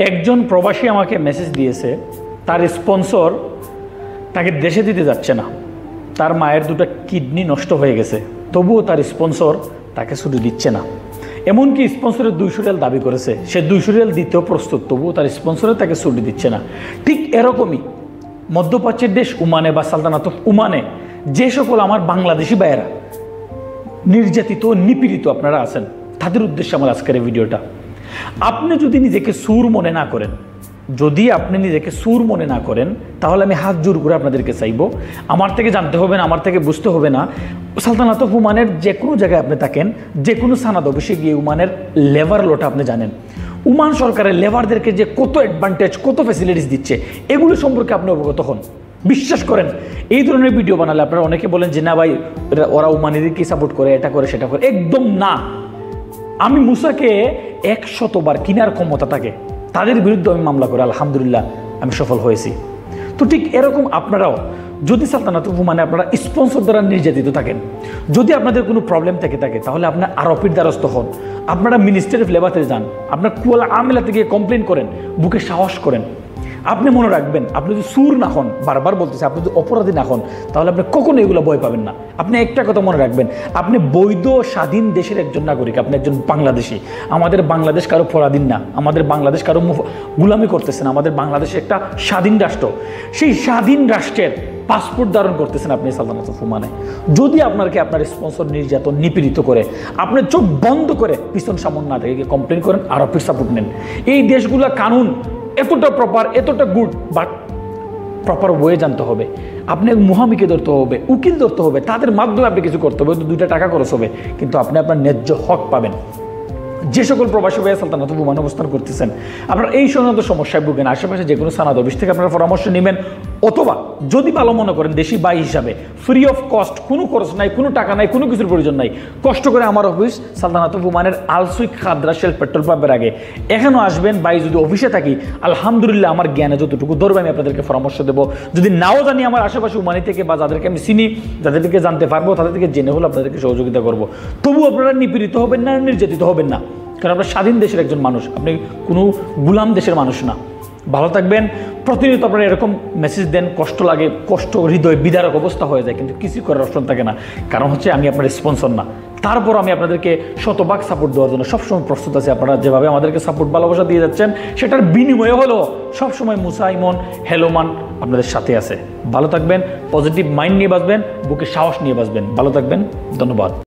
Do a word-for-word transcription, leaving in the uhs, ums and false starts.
একজন প্রবাসী আমাকে মেসেজ দিয়েছে, তার স্পন্সর তাকে দেশে দিতে যাচ্ছে না, তার মায়ের দুটো কিডনি নষ্ট হয়ে গেছে, তবুও তার স্পন্সর তাকে ছুটি দিচ্ছে না। এমনকি স্পন্সরের দুইশো রিয়াল দাবি করেছে, সে দুইশো রিয়াল দিতেও প্রস্তুত, তবুও তার স্পন্সরে তাকে ছুটি দিচ্ছে না। ঠিক এরকমই মধ্যপ্রাচ্যের দেশ ওমানে বা সালতানাত অফ ওমানে যে সকল আমার বাংলাদেশি ভাইয়েরা নির্যাতিত নিপীড়িত আপনারা আছেন, তাদের উদ্দেশ্যে আমার আজকের এই ভিডিওটা। আপনি যদি নিজেকে সুর মনে না করেন, যদি আপনি নিজেকে সুর মনে না করেন, তাহলে আমি হাত জোর করে আপনাদেরকে চাইব, আমার থেকে জানতে হবে না, আমার থেকে বুঝতে হবে না, সালতানাত অফ ওমানের যে কোনো জায়গায় আপনি থাকেন, যে কোনো সানাদ অফিসে গিয়ে ওমানের লেবার লোটা আপনি জানেন, ওমান সরকারের লেবারদেরকে যে কত অ্যাডভান্টেজ, কত ফ্যাসিলিটিস দিচ্ছে, এগুলো সম্পর্কে আপনি অবগত হন। বিশ্বাস করেন, এই ধরনের ভিডিও বানালে আপনারা অনেকে বলেন যে না ভাই ওরা ওমানিদেরকে সাপোর্ট করে, এটা করে সেটা করে, একদম না। আমি মুসাকে একশতবার কিনার ক্ষমতা থাকে, তাদের বিরুদ্ধে আমি মামলা করে আলহামদুলিল্লাহ আমি সফল হয়েছি। তো ঠিক এরকম আপনারাও যদি সালতানাত অফ ওমানে আপনারা স্পন্সর দ্বারা নির্যাতিত থাকেন, যদি আপনাদের কোনো প্রবলেম থেকে থাকে, তাহলে আপনার আরোপির দ্বারস্থ হন, আপনারা মিনিস্ট্রি অফ লেবারে যান, আপনার কুয়ালা আমেলা থেকে কমপ্লেন করেন, বুকে সাহস করেন। আপনি মনে রাখবেন, আপনি যদি সুর না হন, বারবার বলতেছে, আপনি যদি অপরাধী না হন, তাহলে আপনি কখনো এগুলো ভয় পাবেন না। আপনি একটা কথা মনে রাখবেন, আপনি বৈধ স্বাধীন দেশের একজন নাগরিক, আপনি একজন বাংলাদেশি। আমাদের বাংলাদেশ কারো পরাধীন না, আমাদের বাংলাদেশ কারো গুলামি করতেছেন, আমাদের বাংলাদেশ একটা স্বাধীন রাষ্ট্র। সেই স্বাধীন রাষ্ট্রের পাসপোর্ট ধারণ করতেছেন আপনি সালতানাত অফ ওমানে। যদি আপনাকে আপনার স্পন্সর নির্যাতন নিপীড়িত করে, আপনি চোখ বন্ধ করে পিছন সামন না থেকে কমপ্লেন করেন, আরোপির সাপোর্ট নেন। এই দেশগুলো কানুন এতটা প্রপার, এতটা গুড, বাট প্রপার ওয়ে জানতে হবে। আপনি মুহামিকে ধরতে হবে, উকিল ধরতে হবে, তাদের মাধ্যমে আপনি কিছু করতে হবে, দুইটা টাকা খরচ হবে, কিন্তু আপনি আপনার ন্যায্য হক পাবেন। যে সকল প্রবাসী ভাইয়া সালতানাত অফ ওমান অবস্থান করতেছেন, আপনারা এই সংক্রান্ত সমস্যায় ভুগেন, আশেপাশে যে কোনো সানাদ অফিস থেকে আপনারা পরামর্শ নেবেন, অথবা যদি ভালো মনে করেন দেশি ভাই হিসাবে ফ্রি অফ কস্ট, কোনো খরচ নাই, কোনো টাকা নাই, কোনো কিছুর প্রয়োজন নাই, কষ্ট করে আমার অফিস সালতানাত অফ ওমানের আলসুইক খাদ্রা শেল পেট্রোল পাম্পের আগে এখানেও আসবেন। ভাই যদি অফিসে থাকি, আলহামদুলিল্লাহ আমার জ্ঞানে যতটুকু ধরবে আমি আপনাদেরকে পরামর্শ দেবো। যদি নাও জানি আমার আশেপাশে ওমানি থেকে বা যাদেরকে আমি চিনি, যাদেরকে জানতে পারবো, তাদের থেকে জেনে হলে আপনাদেরকে সহযোগিতা করবো। তবু আপনারা নিপীড়িত হবেন না, নির্যাতিত হবেন না, কারণ আপনার স্বাধীন দেশের একজন মানুষ, আপনি কোনো গুলাম দেশের মানুষ না। ভালো থাকবেন। প্রতিনিয়ত আপনারা এরকম মেসেজ দেন, কষ্ট লাগে, কষ্ট হৃদয় বিদারক অবস্থা হয়ে যায়, কিন্তু কিছু করার অপশন থাকে না, কারণ হচ্ছে আমি আপনার স্পন্সর না। তারপর আমি আপনাদেরকে শতভাগ সাপোর্ট দেওয়ার জন্য সবসময় প্রস্তুত আছি। আপনারা যেভাবে আমাদেরকে সাপোর্ট ভালোবাসা দিয়ে যাচ্ছেন, সেটার বিনিময়ে হলো সবসময় মুসা ইমন হেলোমান আপনাদের সাথে আছে। ভালো থাকবেন, পজিটিভ মাইন্ড নিয়ে বাঁচবেন, বুকে সাহস নিয়ে বাঁচবেন। ভালো থাকবেন, ধন্যবাদ।